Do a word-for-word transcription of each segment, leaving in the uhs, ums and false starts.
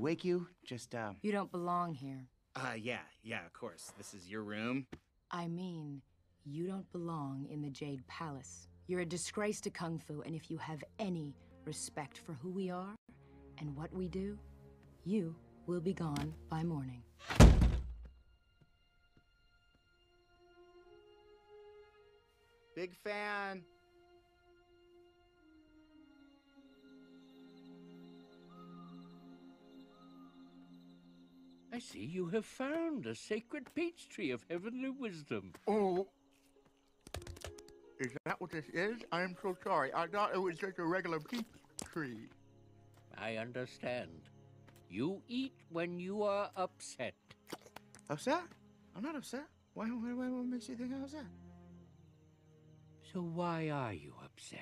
wake you. Just, uh... You don't belong here. Uh, yeah, yeah, of course. This is your room. I mean, you don't belong in the Jade Palace. You're a disgrace to Kung Fu, and if you have any respect for who we are and what we do, you will be gone by morning. Big fan. I see you have found a sacred peach tree of heavenly wisdom. Oh. Is that what this is? I'm so sorry. I thought it was just a regular peach tree. I understand. You eat when you are upset. Upset? I'm not upset. Why, why, why, what makes you think I'm upset? So why are you upset?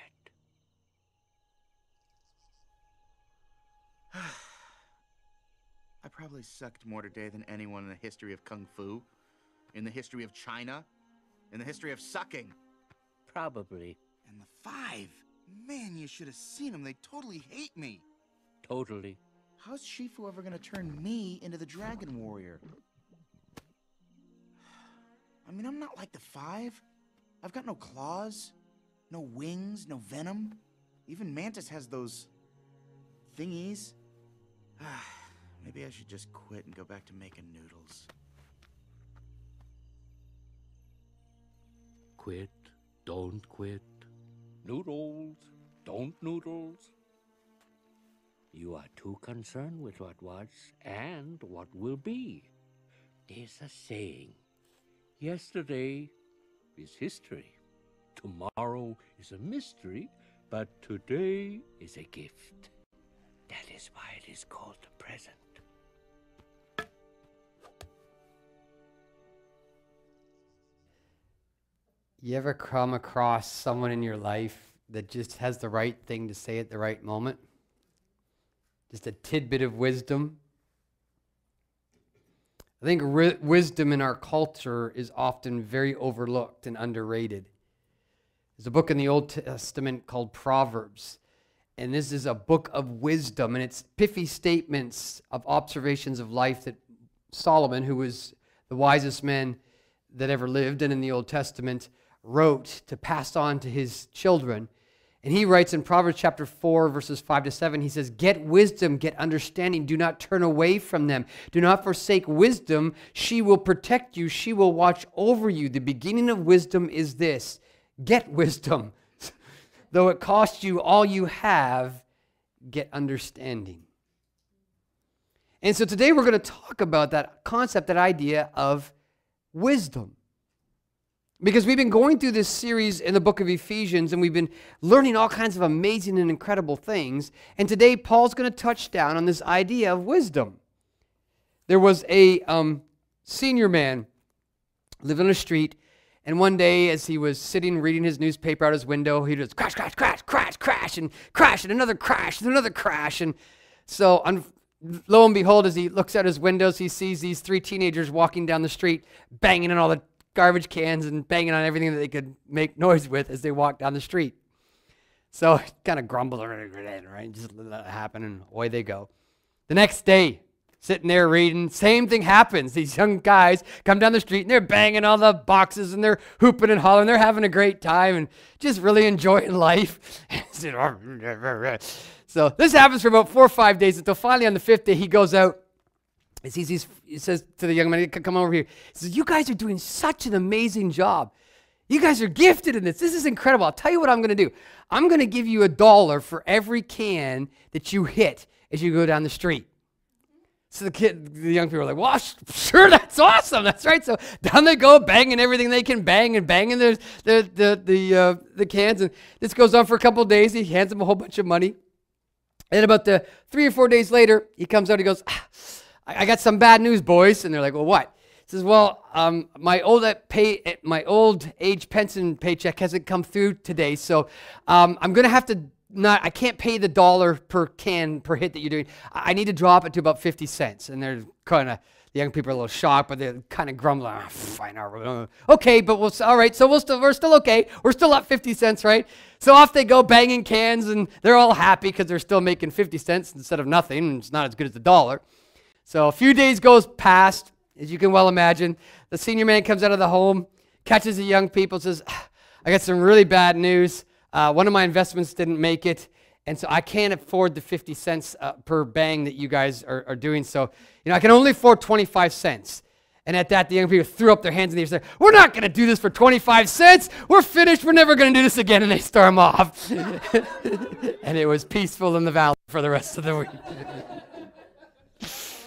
I probably sucked more today than anyone in the history of Kung Fu, in the history of China, in the history of sucking. Probably. And the five. Man, you should have seen them. They totally hate me. Totally. How's Shifu ever gonna turn me into the Dragon Warrior? I mean, I'm not like the five. I've got no claws, no wings, no venom. Even Mantis has those thingies. Maybe I should just quit and go back to making noodles. Quit, don't quit. Noodles, don't noodles. You are too concerned with what was and what will be. There's a saying. Yesterday is history. Tomorrow is a mystery, but today is a gift. That is why it is called the present. You ever come across someone in your life that just has the right thing to say at the right moment? Just a tidbit of wisdom? I think ri- wisdom in our culture is often very overlooked and underrated. There's a book in the Old Testament called Proverbs, and this is a book of wisdom, and it's pithy statements of observations of life that Solomon, who was the wisest man that ever lived and in the Old Testament, wrote to pass on to his children. And he writes in Proverbs chapter four, verses five to seven, he says, "Get wisdom, get understanding. Do not turn away from them. Do not forsake wisdom. She will protect you. She will watch over you. The beginning of wisdom is this: get wisdom. Though it costs you all you have, get understanding." And so today we're going to talk about that concept, that idea of wisdom. Because we've been going through this series in the book of Ephesians, and we've been learning all kinds of amazing and incredible things. And today, Paul's going to touch down on this idea of wisdom. There was a um, senior man living on a street, and one day, as he was sitting reading his newspaper out his window, he just crash, crash, crash, crash, crash, and crash, and another crash, and another crash. And so, un- lo and behold, as he looks out his windows, he sees these three teenagers walking down the street, banging on all the garbage cans and banging on everything that they could make noise with as they walked down the street. So he kind of grumbled, right? Just let it happen, and away they go. The next day, sitting there reading, same thing happens. These young guys come down the street and they're banging all the boxes and they're hooping and hollering. They're having a great time and just really enjoying life. So this happens for about four or five days until finally on the fifth day he goes out. He sees these, he says to the young man, "Come over here." He says, "You guys are doing such an amazing job. You guys are gifted in this. This is incredible. I'll tell you what I'm going to do. I'm going to give you a dollar for every can that you hit as you go down the street." So the kid, the young people are like, "Well, sure, that's awesome. That's right." So down they go, banging everything they can bang and banging the the the the, uh, the cans. And this goes on for a couple of days. He hands them a whole bunch of money. And about the three or four days later, he comes out. He goes, ah, I got some bad news, boys." And they're like, "Well, what?" He says, "Well, um, my old pay, my old age pension paycheck hasn't come through today, so um, I'm going to have to not, I can't pay the dollar per can per hit that you're doing. I, I need to drop it to about fifty cents. And they're kind of, the young people are a little shocked, but they're kind of grumbling. Oh, fine, uh, okay, but we'll, all right, so we'll still, we're still okay. We're still up fifty cents, right? So off they go banging cans, and they're all happy because they're still making fifty cents instead of nothing, and it's not as good as the dollar. So a few days goes past, as you can well imagine. The senior man comes out of the home, catches the young people, says, I got some really bad news. Uh, one of my investments didn't make it, and so I can't afford the fifty cents uh, per bang that you guys are, are doing. So, you know, I can only afford twenty-five cents. And at that, the young people threw up their hands and they said, we're not going to do this for twenty-five cents. We're finished. We're never going to do this again. And they storm off. And it was peaceful in the valley for the rest of the week.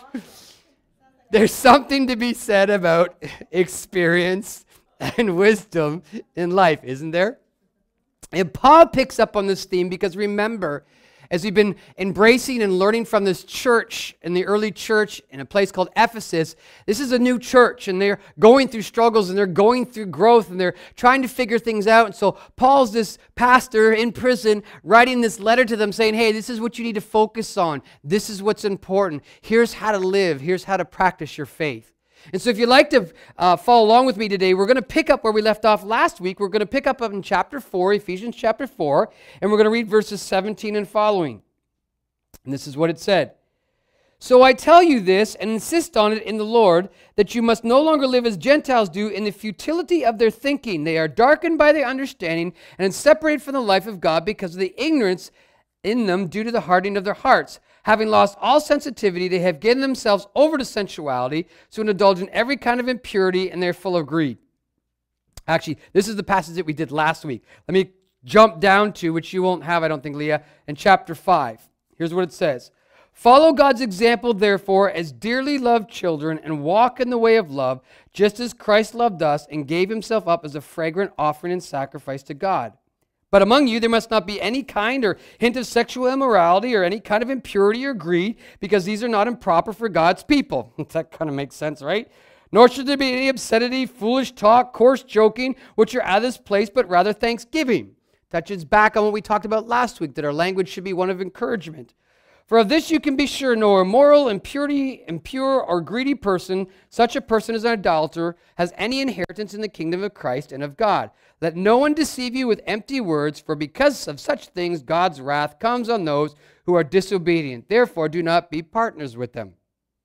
There's something to be said about experience and wisdom in life, isn't there? And Paul picks up on this theme because remember, as we've been embracing and learning from this church in the early church in a place called Ephesus, this is a new church and they're going through struggles and they're going through growth and they're trying to figure things out. And so Paul's this pastor in prison writing this letter to them saying, hey, this is what you need to focus on. This is what's important. Here's how to live. Here's how to practice your faith. And so if you'd like to uh, follow along with me today, we're going to pick up where we left off last week. We're going to pick up in chapter four, Ephesians chapter four, and we're going to read verses seventeen and following. And this is what it said. So I tell you this and insist on it in the Lord, that you must no longer live as Gentiles do in the futility of their thinking. They are darkened by their understanding and separated from the life of God because of the ignorance in them due to the hardening of their hearts. Having lost all sensitivity, they have given themselves over to sensuality, so to indulge in every kind of impurity, and they're full of greed. Actually, this is the passage that we did last week. Let me jump down to, which you won't have, I don't think, Leah, in chapter five. Here's what it says. Follow God's example, therefore, as dearly loved children, and walk in the way of love, just as Christ loved us and gave himself up as a fragrant offering and sacrifice to God. But among you there must not be any kind or hint of sexual immorality or any kind of impurity or greed, because these are not improper for God's people. That kind of makes sense, right? Nor should there be any obscenity, foolish talk, coarse joking, which are out of this place, but rather thanksgiving. Touches back on what we talked about last week, that our language should be one of encouragement. For of this you can be sure, no immoral, impurity, impure, or greedy person, such a person as an idolater, has any inheritance in the kingdom of Christ and of God. Let no one deceive you with empty words, for because of such things God's wrath comes on those who are disobedient. Therefore do not be partners with them.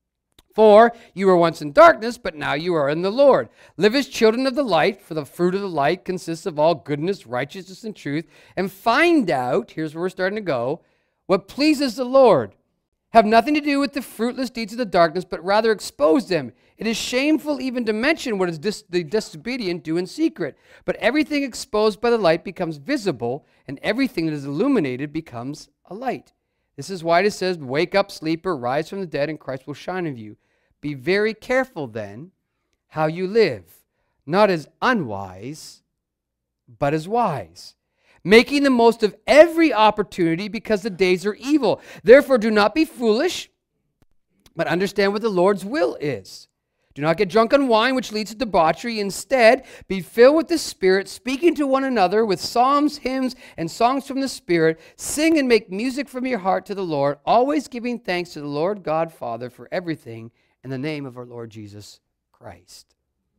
For you were once in darkness, but now you are in the Lord. Live as children of the light, for the fruit of the light consists of all goodness, righteousness, and truth. And find out, here's where we're starting to go, what pleases the Lord. Have nothing to do with the fruitless deeds of the darkness, but rather expose them. It is shameful even to mention what is dis- the disobedient do in secret. But everything exposed by the light becomes visible, and everything that is illuminated becomes a light. This is why it says, wake up, sleeper, rise from the dead, and Christ will shine on you. Be very careful then how you live, not as unwise, but as wise, making the most of every opportunity because the days are evil. Therefore, do not be foolish, but understand what the Lord's will is. Do not get drunk on wine, which leads to debauchery. Instead, be filled with the Spirit, speaking to one another with psalms, hymns, and songs from the Spirit. Sing and make music from your heart to the Lord, always giving thanks to the Lord God Father for everything in the name of our Lord Jesus Christ.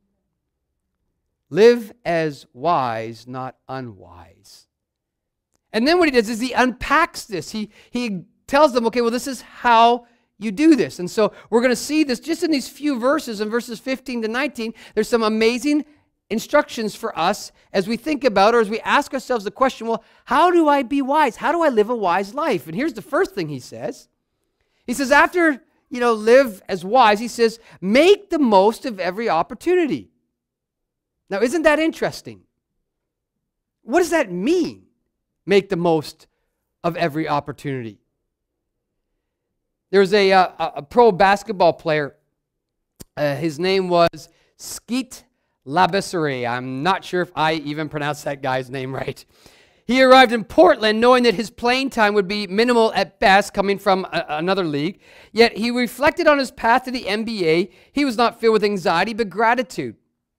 Live as wise, not unwise. And then what he does is he unpacks this. He, he tells them, okay, well, this is how you do this. And so we're going to see this just in these few verses, in verses fifteen to nineteen. There's some amazing instructions for us as we think about, or as we ask ourselves the question, well, how do I be wise? How do I live a wise life? And here's the first thing he says. He says, after, you know, live as wise, he says, make the most of every opportunity. Now, isn't that interesting? What does that mean? Make the most of every opportunity. There's a, a, a pro basketball player. Uh, his name was Skeet Labessere. I'm not sure if I even pronounced that guy's name right. He arrived in Portland knowing that his playing time would be minimal at best, coming from a, another league. Yet he reflected on his path to the N B A. He was not filled with anxiety, but gratitude.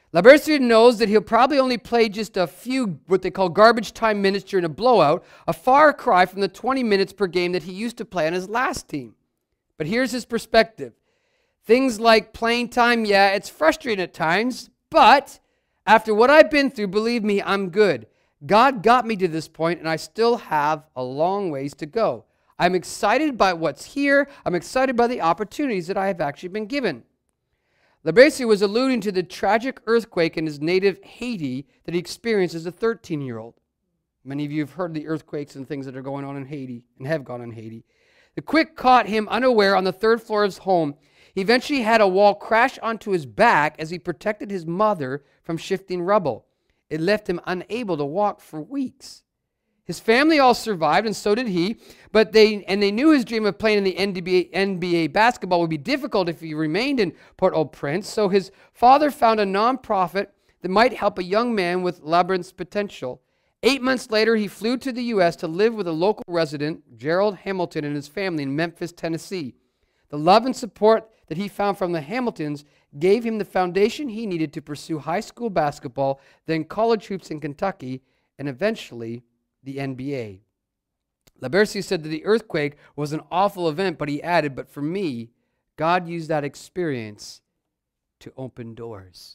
Labercier knows that he'll probably only play just a few what they call garbage time minutes during a blowout, a far cry from the twenty minutes per game that he used to play on his last team. But here's his perspective. Things like playing time, yeah, it's frustrating at times, but after what I've been through, believe me, I'm good. God got me to this point, and I still have a long ways to go. I'm excited by what's here. I'm excited by the opportunities that I have actually been given. Labercier was alluding to the tragic earthquake in his native Haiti that he experienced as a thirteen-year-old. Many of you have heard the earthquakes and things that are going on in Haiti and have gone on in Haiti. The quake caught him unaware on the third floor of his home. He eventually had a wall crash onto his back as he protected his mother from shifting rubble. It left him unable to walk for weeks. His family all survived, and so did he, but they and they knew his dream of playing in the N B A basketball would be difficult if he remained in Port-au-Prince, so his father found a nonprofit that might help a young man with Labyrinth's potential. Eight months later, he flew to the U S to live with a local resident, Gerald Hamilton, and his family in Memphis, Tennessee. The love and support that he found from the Hamiltons gave him the foundation he needed to pursue high school basketball, then college hoops in Kentucky, and eventually the N B A. Labercier said that the earthquake was an awful event, but he added, but for me, God used that experience to open doors.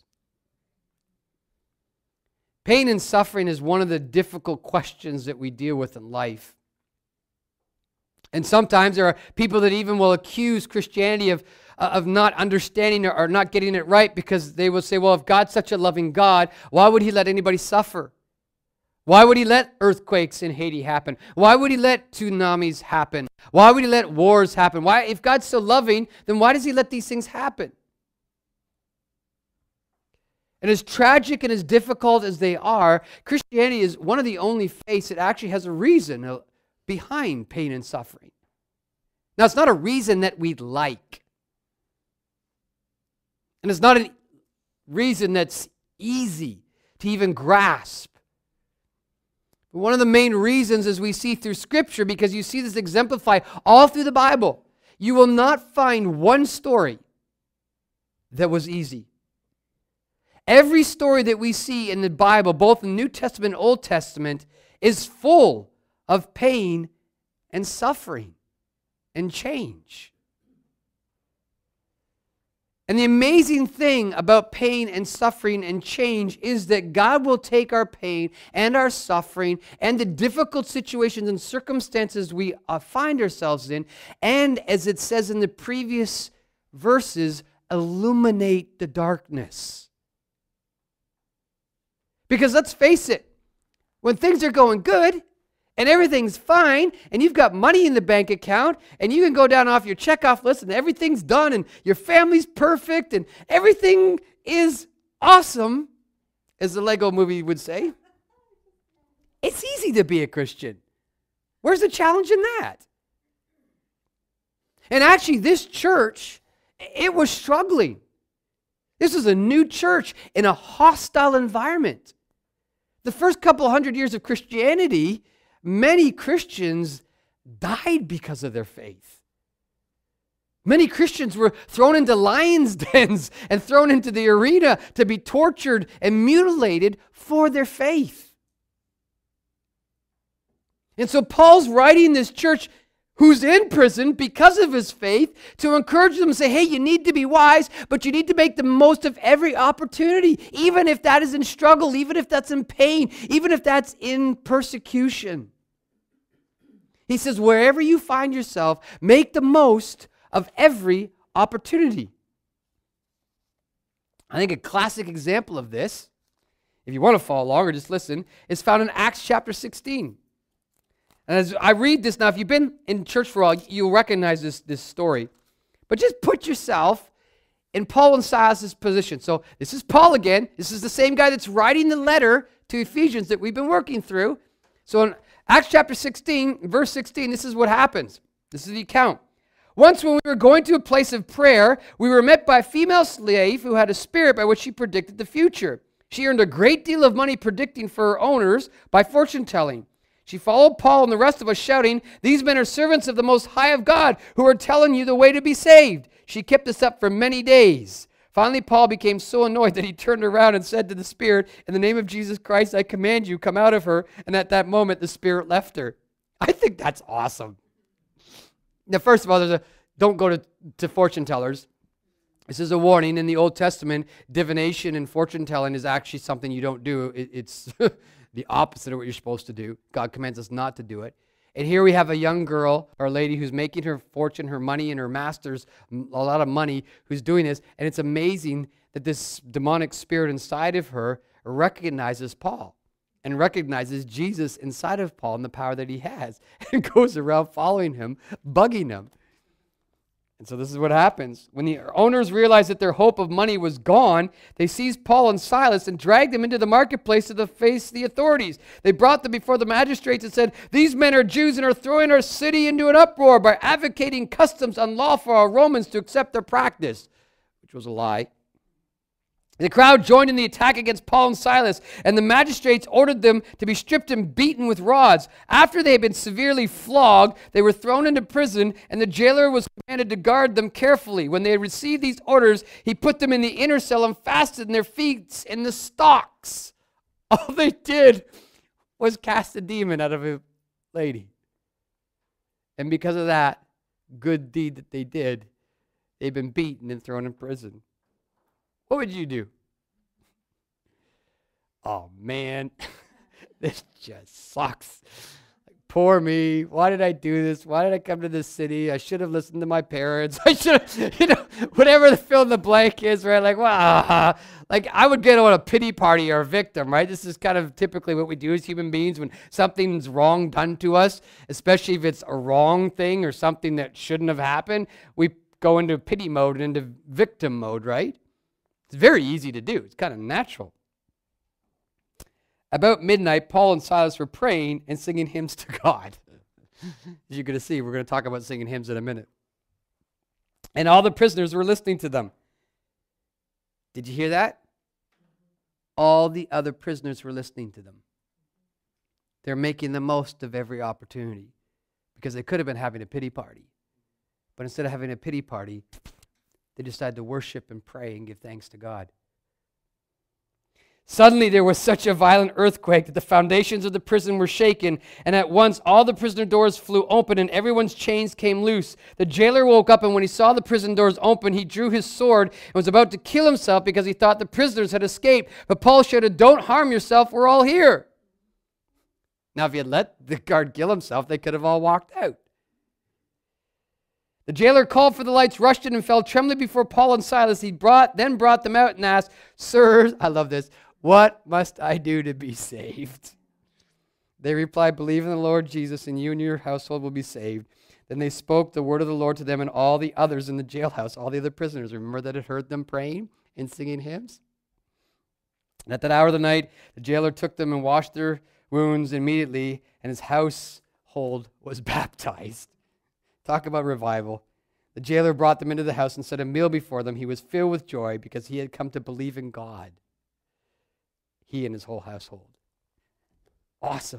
Pain and suffering is one of the difficult questions that we deal with in life. And sometimes there are people that even will accuse Christianity of, uh, of not understanding or, or not getting it right, because they will say, well, if God's such a loving God, why would he let anybody suffer? Why would he let earthquakes in Haiti happen? Why would he let tsunamis happen? Why would he let wars happen? Why, if God's so loving, then why does he let these things happen? And as tragic and as difficult as they are, Christianity is one of the only faiths that actually has a reason behind pain and suffering. Now, it's not a reason that we'd like. And it's not a reason that's easy to even grasp. But one of the main reasons, as we see through Scripture, because you see this exemplified all through the Bible, you will not find one story that was easy. Every story that we see in the Bible, both in the New Testament and Old Testament, is full of pain and suffering and change. And the amazing thing about pain and suffering and change is that God will take our pain and our suffering and the difficult situations and circumstances we uh, find ourselves in, and as it says in the previous verses, illuminate the darkness. Because let's face it, when things are going good and everything's fine and you've got money in the bank account and you can go down off your checkoff list and everything's done and your family's perfect and everything is awesome, as the Lego movie would say, it's easy to be a Christian. Where's the challenge in that? And actually, this church, it was struggling. This is a new church in a hostile environment. The first couple hundred years of Christianity, many Christians died because of their faith. Many Christians were thrown into lions' dens and thrown into the arena to be tortured and mutilated for their faith. And so Paul's writing this church who's in prison because of his faith to encourage them and say, hey, you need to be wise, but you need to make the most of every opportunity, even if that is in struggle, even if that's in pain, even if that's in persecution. He says, wherever you find yourself, make the most of every opportunity. I think a classic example of this, if you want to follow along or just listen, is found in Acts chapter sixteen. And as I read this now, if you've been in church for a while, you'll recognize this, this story. But just put yourself in Paul and Silas' position. So this is Paul again. This is the same guy that's writing the letter to Ephesians that we've been working through. So in Acts chapter sixteen, verse sixteen, this is what happens. This is the account. Once when we were going to a place of prayer, we were met by a female slave who had a spirit by which she predicted the future. She earned a great deal of money predicting for her owners by fortune telling. She followed Paul and the rest of us, shouting, "These men are servants of the Most High of God, who are telling you the way to be saved." She kept this up for many days. Finally, Paul became so annoyed that he turned around and said to the spirit, "In the name of Jesus Christ, I command you, come out of her." And at that moment, the spirit left her. I think that's awesome. Now, first of all, there's a don't go to, to fortune tellers. This is a warning. In the Old Testament, divination and fortune telling is actually something you don't do. It, it's the opposite of what you're supposed to do. God commands us not to do it. And here we have a young girl or a lady who's making her fortune, her money, and her master's a lot of money, who's doing this. And it's amazing that this demonic spirit inside of her recognizes Paul and recognizes Jesus inside of Paul and the power that he has, and goes around following him, bugging him. And so this is what happens. When the owners realized that their hope of money was gone, they seized Paul and Silas and dragged them into the marketplace to face the authorities. They brought them before the magistrates and said, "These men are Jews and are throwing our city into an uproar by advocating customs unlawful for our Romans to accept their practice," which was a lie. The crowd joined in the attack against Paul and Silas, and the magistrates ordered them to be stripped and beaten with rods. After they had been severely flogged, they were thrown into prison, and the jailer was commanded to guard them carefully. When they had received these orders, he put them in the inner cell and fastened their feet in the stocks. All they did was cast a demon out of a lady. And because of that good deed that they did, they've been beaten and thrown in prison. What would you do? Oh, man, this just sucks. Like, poor me. Why did I do this? Why did I come to this city? I should have listened to my parents. I should have, you know, whatever the fill in the blank is, right? Like, wow. Like, I would get on a pity party or a victim, right? This is kind of typically what we do as human beings when something's wrong done to us, especially if it's a wrong thing or something that shouldn't have happened. We go into pity mode and into victim mode, right? It's very easy to do. It's kind of natural. About midnight, Paul and Silas were praying and singing hymns to God. As you're going to see, we're going to talk about singing hymns in a minute. And all the prisoners were listening to them. Did you hear that? All the other prisoners were listening to them. They're making the most of every opportunity because they could have been having a pity party. But instead of having a pity party, they decided to worship and pray and give thanks to God. Suddenly there was such a violent earthquake that the foundations of the prison were shaken, and at once all the prison doors flew open and everyone's chains came loose. The jailer woke up, and when he saw the prison doors open, he drew his sword and was about to kill himself because he thought the prisoners had escaped. But Paul shouted, "Don't harm yourself, we're all here." Now, if he had let the guard kill himself, they could have all walked out. The jailer called for the lights, rushed in, and fell trembling before Paul and Silas. He brought, then brought them out and asked, "Sirs," I love this, "what must I do to be saved?" They replied, "Believe in the Lord Jesus, and you and your household will be saved." Then they spoke the word of the Lord to them and all the others in the jailhouse, all the other prisoners. Remember that had heard them praying and singing hymns? And at that hour of the night, the jailer took them and washed their wounds immediately, and his household was baptized. Talk about revival. The jailer brought them into the house and set a meal before them. He was filled with joy because he had come to believe in God. He and his whole household. Awesome.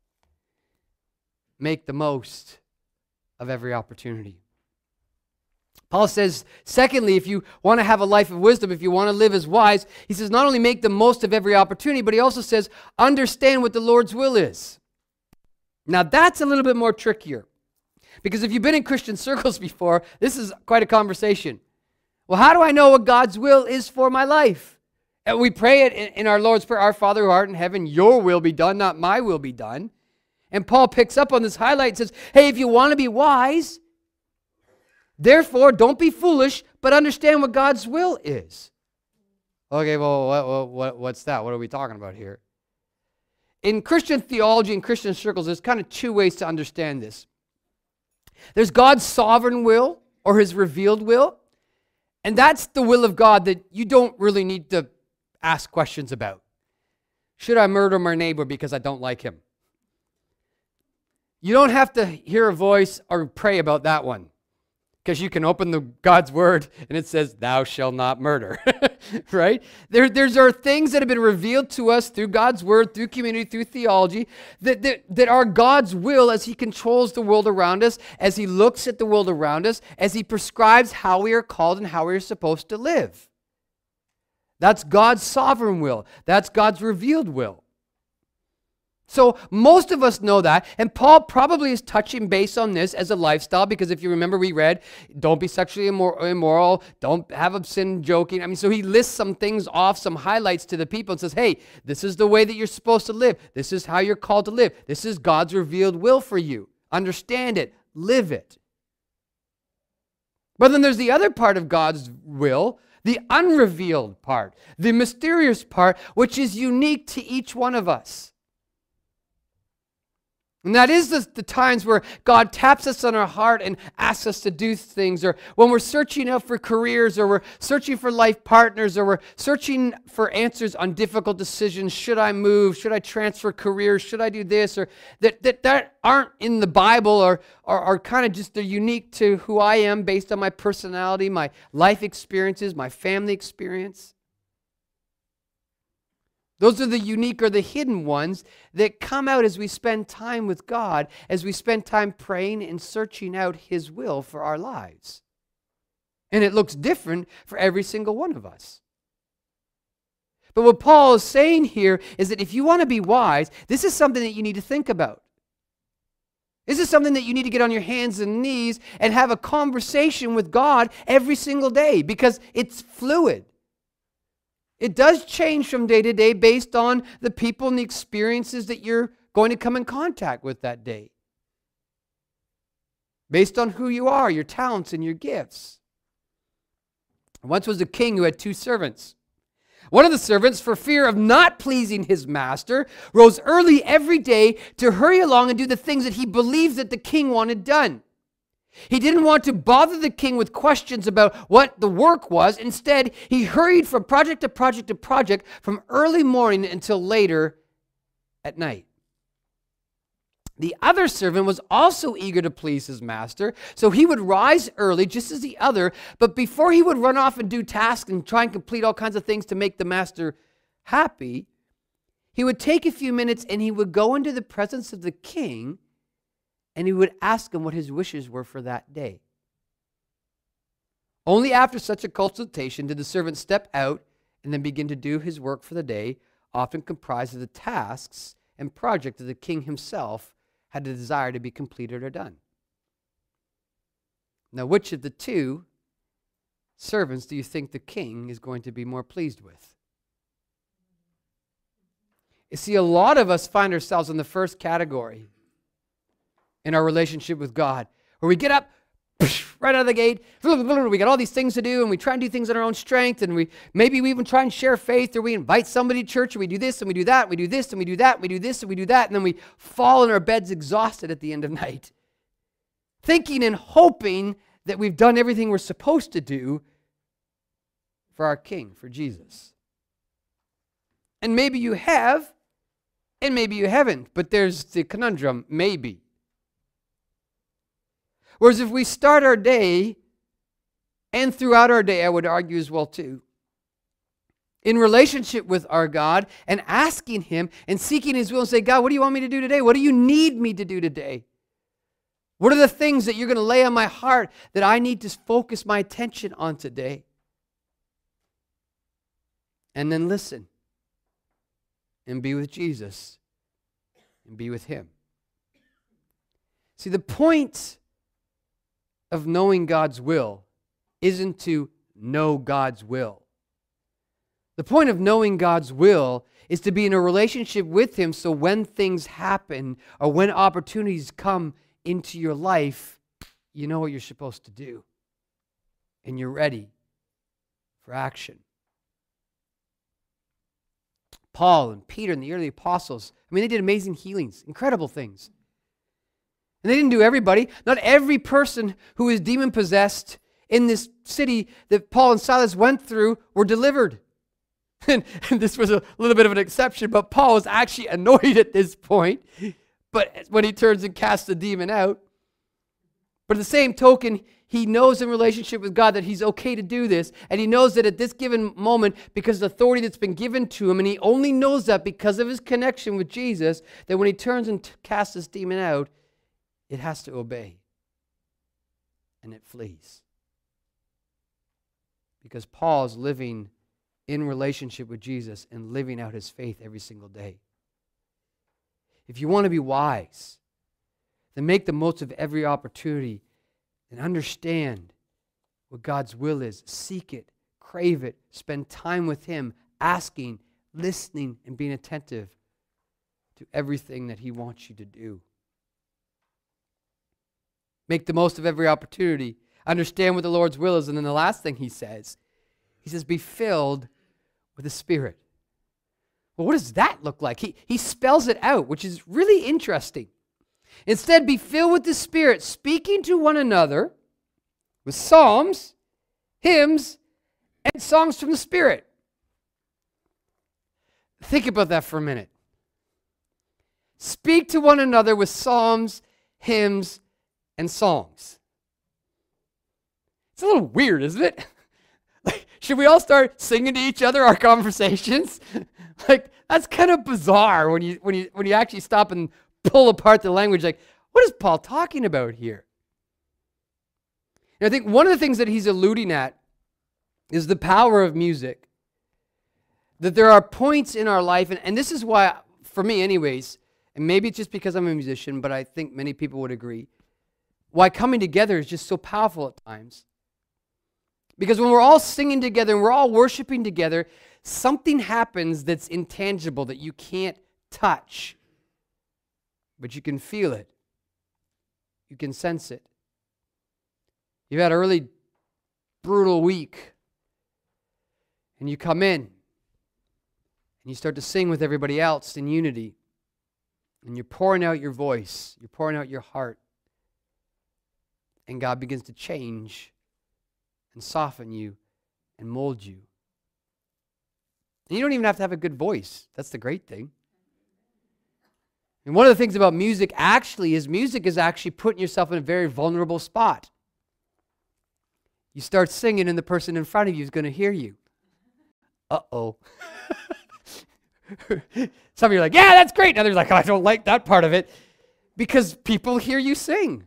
Make the most of every opportunity. Paul says, secondly, if you want to have a life of wisdom, if you want to live as wise, he says not only make the most of every opportunity, but he also says understand what the Lord's will is. Now that's a little bit more trickier. Because if you've been in Christian circles before, this is quite a conversation. Well, how do I know what God's will is for my life? And we pray it in, in our Lord's Prayer, "Our Father who art in heaven, your will be done, not my will be done." And Paul picks up on this highlight and says, hey, if you want to be wise, therefore don't be foolish, but understand what God's will is. Okay, well, what, what, what's that? What are we talking about here? In Christian theology and Christian circles, there's kind of two ways to understand this. There's God's sovereign will or his revealed will. And that's the will of God that you don't really need to ask questions about. Should I murder my neighbor because I don't like him? You don't have to hear a voice or pray about that one. Because you can open the God's word and it says, "Thou shalt not murder." Right? There, there's are things that have been revealed to us through God's word, through community, through theology, that, that, that are God's will as he controls the world around us, as he looks at the world around us, as he prescribes how we are called and how we are supposed to live. That's God's sovereign will. That's God's revealed will. So most of us know that, and Paul probably is touching base on this as a lifestyle, because if you remember, we read, don't be sexually immor- immoral, don't have a sin joking. I mean, so he lists some things off, some highlights to the people and says, hey, this is the way that you're supposed to live. This is how you're called to live. This is God's revealed will for you. Understand it. Live it. But then there's the other part of God's will, the unrevealed part, the mysterious part, which is unique to each one of us. And that is the, the times where God taps us on our heart and asks us to do things, or when we're searching out for careers, or we're searching for life partners, or we're searching for answers on difficult decisions. Should I move? Should I transfer careers? Should I do this? Or that that, that aren't in the Bible, or are, are kind of just, they're unique to who I am based on my personality, my life experiences, my family experience. Those are the unique or the hidden ones that come out as we spend time with God, as we spend time praying and searching out His will for our lives. And it looks different for every single one of us. But what Paul is saying here is that if you want to be wise, this is something that you need to think about. This is something that you need to get on your hands and knees and have a conversation with God every single day, because it's fluid. It does change from day to day based on the people and the experiences that you're going to come in contact with that day. Based on who you are, your talents and your gifts. Once was a king who had two servants. One of the servants, for fear of not pleasing his master, rose early every day to hurry along and do the things that he believed that the king wanted done. He didn't want to bother the king with questions about what the work was. Instead, he hurried from project to project to project from early morning until later at night. The other servant was also eager to please his master, so he would rise early just as the other, but before he would run off and do tasks and try and complete all kinds of things to make the master happy, he would take a few minutes and he would go into the presence of the king, and he would ask him what his wishes were for that day. Only after such a consultation did the servant step out and then begin to do his work for the day, often comprised of the tasks and projects that the king himself had a desire to be completed or done. Now, which of the two servants do you think the king is going to be more pleased with? You see, a lot of us find ourselves in the first category in our relationship with God, where we get up right out of the gate, we got all these things to do, and we try and do things on our own strength, and we maybe we even try and share faith, or we invite somebody to church, and we do this, and we do that, and we do this, and we do that, and we do this, and we do that, and then we fall in our beds exhausted at the end of night, thinking and hoping that we've done everything we're supposed to do for our King, for Jesus. And maybe you have, and maybe you haven't, but there's the conundrum, maybe. Whereas if we start our day, and throughout our day, I would argue as well too, in relationship with our God and asking Him and seeking His will and say, God, what do you want me to do today? What do you need me to do today? What are the things that you're going to lay on my heart that I need to focus my attention on today? And then listen and be with Jesus and be with Him. See, the point of knowing God's will isn't to know God's will. The point of knowing God's will is to be in a relationship with Him, so when things happen or when opportunities come into your life, you know what you're supposed to do. And you're ready for action. Paul and Peter and the early apostles, I mean, they did amazing healings, incredible things. And they didn't do everybody. Not every person who is demon-possessed in this city that Paul and Silas went through were delivered. And, and this was a little bit of an exception, but Paul was actually annoyed at this point. But when he turns and casts the demon out. But at the same token, he knows in relationship with God that he's okay to do this. And he knows that at this given moment, because of the authority that's been given to him, and he only knows that because of his connection with Jesus, that when he turns and t- casts this demon out, it has to obey. And it flees. Because Paul is living in relationship with Jesus and living out his faith every single day. If you want to be wise, then make the most of every opportunity and understand what God's will is. Seek it, crave it, spend time with him, asking, listening, and being attentive to everything that he wants you to do. Make the most of every opportunity. Understand what the Lord's will is. And then the last thing he says, he says, be filled with the Spirit. Well, what does that look like? He, he spells it out, which is really interesting. Instead, be filled with the Spirit, speaking to one another with psalms, hymns, and songs from the Spirit. Think about that for a minute. Speak to one another with psalms, hymns, and songs. It's a little weird, isn't it? Like, should we all start singing to each other our conversations? Like, that's kind of bizarre when you when you when you actually stop and pull apart the language. Like, what is Paul talking about here? And I think one of the things that he's alluding at is the power of music. That there are points in our life, and, and this is why, for me anyways, and maybe it's just because I'm a musician, but I think many people would agree, why coming together is just so powerful at times. Because when we're all singing together and we're all worshiping together, something happens that's intangible, that you can't touch. But you can feel it. You can sense it. You've had a really brutal week. And you come in. And you start to sing with everybody else in unity. And you're pouring out your voice. You're pouring out your heart. And God begins to change and soften you and mold you. And you don't even have to have a good voice. That's the great thing. And one of the things about music actually is music is actually putting yourself in a very vulnerable spot. You start singing and the person in front of you is going to hear you. Uh-oh. Some of you are like, yeah, that's great. And others are like, oh, I don't like that part of it. Because people hear you sing.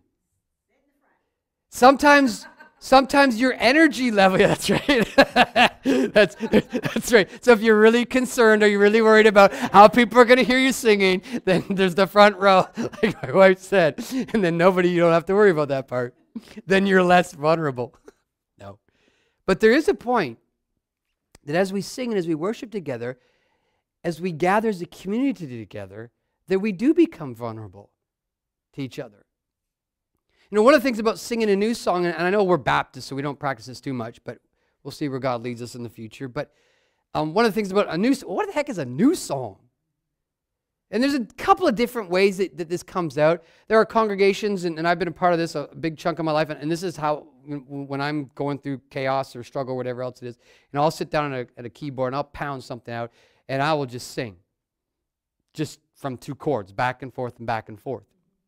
Sometimes... Sometimes your energy level, yeah, that's right. that's, that's right. So if you're really concerned or you're really worried about how people are going to hear you singing, then there's the front row, like my wife said. And then nobody, you don't have to worry about that part. Then you're less vulnerable. No. But there is a point that as we sing and as we worship together, as we gather as a community together, that we do become vulnerable to each other. You know, one of the things about singing a new song, and I know we're Baptists, so we don't practice this too much, but we'll see where God leads us in the future. But um, one of the things about a new song, what the heck is a new song? And there's a couple of different ways that, that this comes out. There are congregations, and, and I've been a part of this a big chunk of my life, and, and this is how, when I'm going through chaos or struggle or whatever else it is, and I'll sit down at a, at a keyboard and I'll pound something out, and I will just sing. Just from two chords, back and forth and back and forth.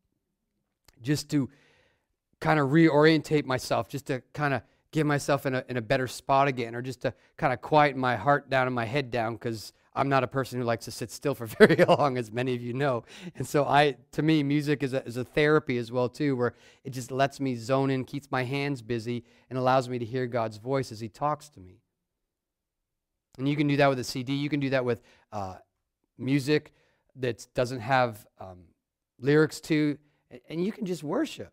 Just to kind of reorientate myself, just to kind of get myself in a, in a better spot again, or just to kind of quieten my heart down and my head down, because I'm not a person who likes to sit still for very long, as many of you know. And so I, to me, music is a, is a therapy as well, too, where it just lets me zone in, keeps my hands busy, and allows me to hear God's voice as he talks to me. And you can do that with a C D. You can do that with uh, music that doesn't have um, lyrics to, and you can just worship.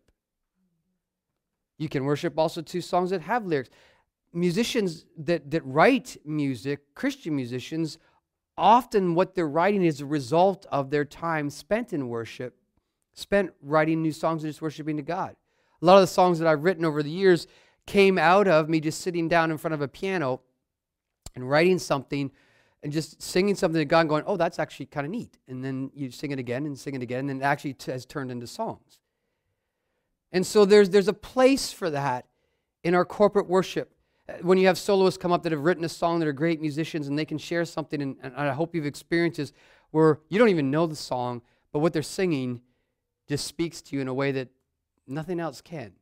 You can worship also to songs that have lyrics. Musicians that, that write music, Christian musicians, often what they're writing is a result of their time spent in worship, spent writing new songs and just worshiping to God. A lot of the songs that I've written over the years came out of me just sitting down in front of a piano and writing something and just singing something to God and going, oh, that's actually kind of neat. And then you sing it again and sing it again, and then it actually t- has turned into songs. And so there's there's a place for that in our corporate worship. When you have soloists come up that have written a song that are great musicians and they can share something, and, and I hope you've experienced this, where you don't even know the song, but what they're singing just speaks to you in a way that nothing else can.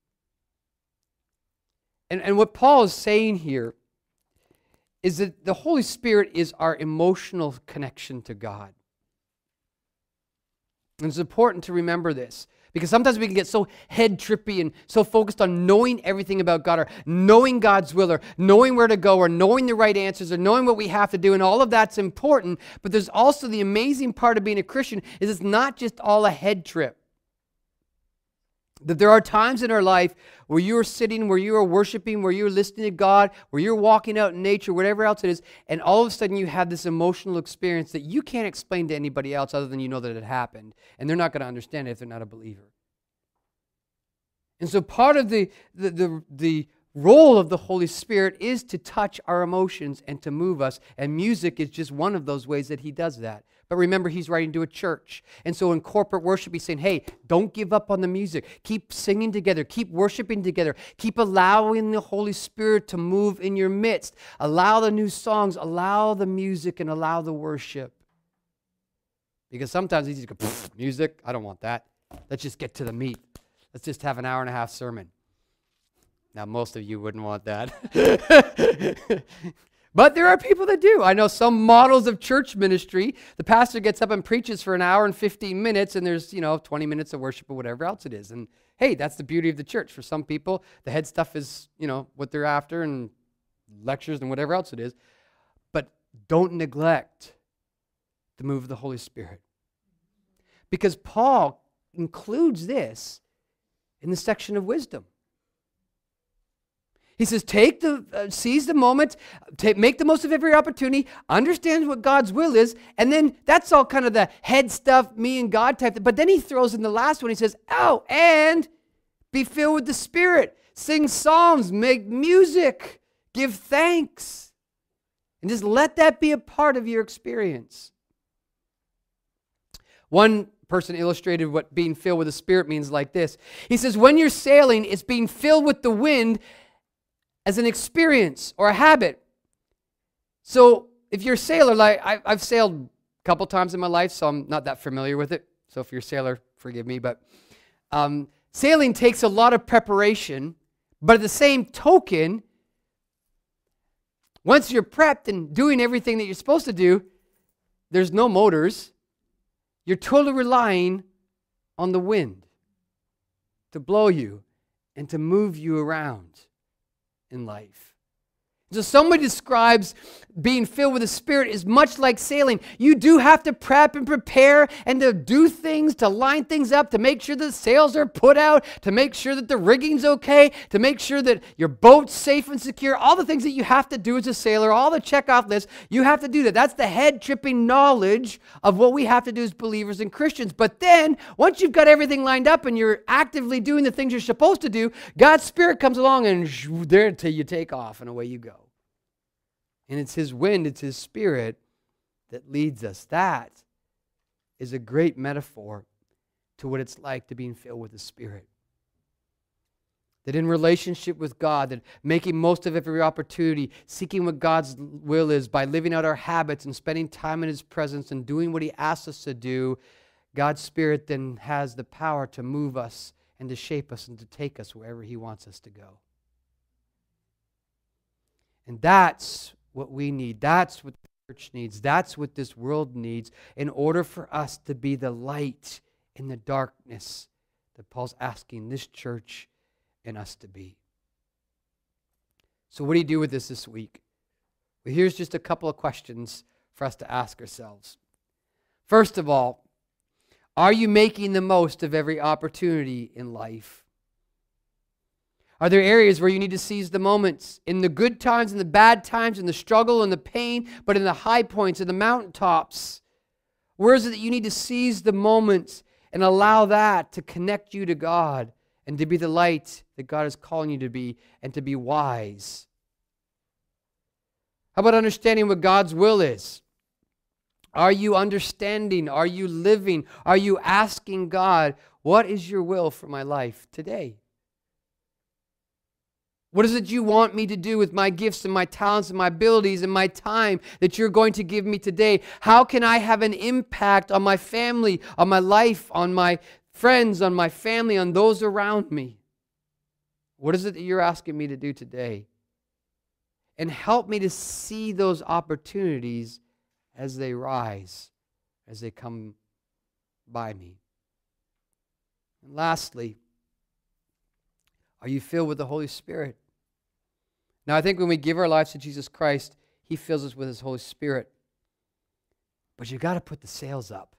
And, and what Paul is saying here is that the Holy Spirit is our emotional connection to God. And it's important to remember this. Because sometimes we can get so head trippy and so focused on knowing everything about God, or knowing God's will, or knowing where to go, or knowing the right answers, or knowing what we have to do, and all of that's important. But there's also the amazing part of being a Christian is it's not just all a head trip. That there are times in our life where you are sitting, where you are worshiping, where you're listening to God, where you're walking out in nature, whatever else it is, and all of a sudden you have this emotional experience that you can't explain to anybody else other than you know that it happened. And they're not going to understand it if they're not a believer. And so part of the, the, the, the role of the Holy Spirit is to touch our emotions and to move us. And music is just one of those ways that he does that. But remember, he's writing to a church. And so in corporate worship, he's saying, hey, don't give up on the music. Keep singing together. Keep worshiping together. Keep allowing the Holy Spirit to move in your midst. Allow the new songs. Allow the music and allow the worship. Because sometimes it's easy to go, music, I don't want that. Let's just get to the meat. Let's just have an hour and a half sermon. Now, most of you wouldn't want that. But there are people that do. I know some models of church ministry. The pastor gets up and preaches for an hour and fifteen minutes, and there's, you know, twenty minutes of worship or whatever else it is. And hey, that's the beauty of the church. For some people, the head stuff is, you know, what they're after, and lectures and whatever else it is. But don't neglect the move of the Holy Spirit. Because Paul includes this in the section of wisdom. He says, take the, uh, seize the moment, take, make the most of every opportunity, understand what God's will is, and then that's all kind of the head stuff, me and God type thing. But then he throws in the last one, he says, oh, and be filled with the Spirit. Sing psalms, make music, give thanks. And just let that be a part of your experience. One person illustrated what being filled with the Spirit means like this. He says, when you're sailing, it's being filled with the wind as an experience or a habit. So if you're a sailor, like I, I've sailed a couple times in my life, so I'm not that familiar with it. So if you're a sailor, forgive me. But um, sailing takes a lot of preparation. But at the same token, once you're prepped and doing everything that you're supposed to do, there's no motors. You're totally relying on the wind to blow you and to move you around in life. So somebody describes being filled with the Spirit is much like sailing. You do have to prep and prepare and to do things, to line things up, to make sure the sails are put out, to make sure that the rigging's okay, to make sure that your boat's safe and secure. All the things that you have to do as a sailor, all the checkoff lists, you have to do that. That's the head-tripping knowledge of what we have to do as believers and Christians. But then, once you've got everything lined up and you're actively doing the things you're supposed to do, God's Spirit comes along and there until you take off and away you go. And it's His wind, it's His Spirit that leads us. That is a great metaphor to what it's like to being filled with the Spirit. That in relationship with God, that making most of every opportunity, seeking what God's will is by living out our habits and spending time in His presence and doing what He asks us to do, God's Spirit then has the power to move us and to shape us and to take us wherever He wants us to go. And that's what we need. That's what the church needs. That's what this world needs in order for us to be the light in the darkness that Paul's asking this church and us to be. So what do you do with this this week? Well, here's just a couple of questions for us to ask ourselves. First of all, are you making the most of every opportunity in life? Are there areas where you need to seize the moments, in the good times and the bad times, in the struggle and the pain, but in the high points and the mountaintops? Where is it that you need to seize the moments and allow that to connect you to God and to be the light that God is calling you to be and to be wise? How about understanding what God's will is? Are you understanding? Are you living? Are you asking God, what is your will for my life today? What is it you want me to do with my gifts and my talents and my abilities and my time that you're going to give me today? How can I have an impact on my family, on my life, on my friends, on my family, on those around me? What is it that you're asking me to do today? And help me to see those opportunities as they rise, as they come by me. And lastly, are you filled with the Holy Spirit? Now, I think when we give our lives to Jesus Christ, He fills us with His Holy Spirit. But you've got to put the sails up.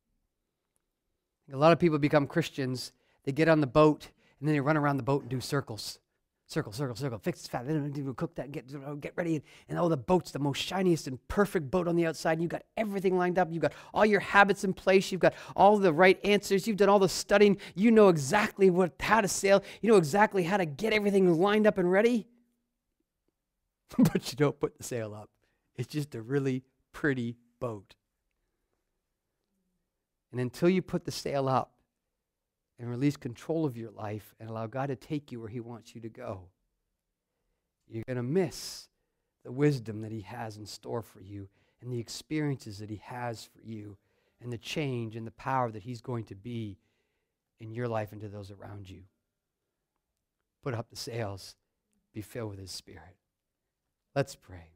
A lot of people become Christians. They get on the boat, and then they run around the boat and do circles. Circle, circle, circle. Fix the fat. Cook that. Get, get ready. And oh, the boat's the most shiniest and perfect boat on the outside. And you've got everything lined up. You've got all your habits in place. You've got all the right answers. You've done all the studying. You know exactly what how to sail. You know exactly how to get everything lined up and ready. But you don't put the sail up. It's just a really pretty boat. And until you put the sail up and release control of your life and allow God to take you where He wants you to go, you're going to miss the wisdom that He has in store for you and the experiences that He has for you and the change and the power that He's going to be in your life and to those around you. Put up the sails. Be filled with His Spirit. Let's pray.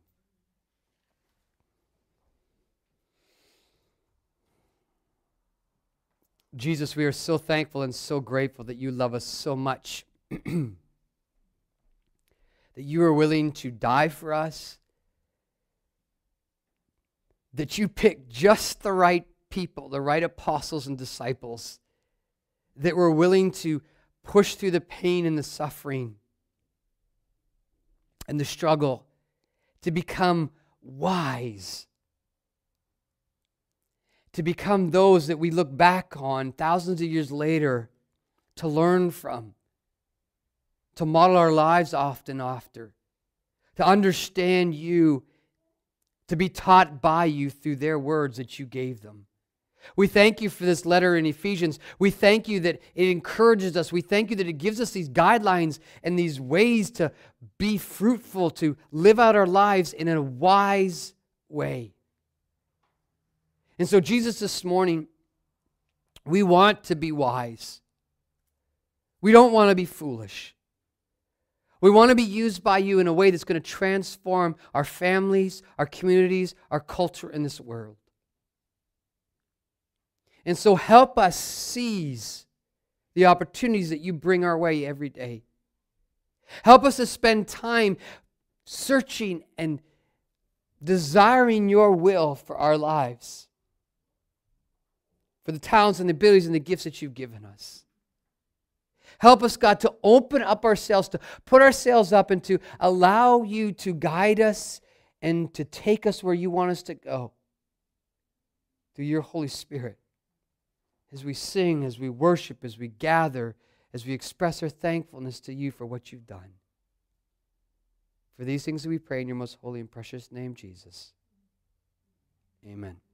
Jesus, we are so thankful and so grateful that you love us so much, that you are willing to die for us, that you picked just the right people, the right apostles and disciples, that were willing to push through the pain and the suffering and the struggle to become wise, to become those that we look back on thousands of years later to learn from, to model our lives often after, to understand you, to be taught by you through their words that you gave them. We thank you for this letter in Ephesians. We thank you that it encourages us. We thank you that it gives us these guidelines and these ways to be fruitful, to live out our lives in a wise way. And so, Jesus, this morning, we want to be wise. We don't want to be foolish. We want to be used by you in a way that's going to transform our families, our communities, our culture in this world. And so help us seize the opportunities that you bring our way every day. Help us to spend time searching and desiring your will for our lives, for the talents and the abilities and the gifts that you've given us. Help us, God, to open up ourselves, to put ourselves up and to allow you to guide us and to take us where you want us to go through your Holy Spirit. As we sing, as we worship, as we gather, as we express our thankfulness to you for what you've done. For these things we pray in your most holy and precious name, Jesus. Amen.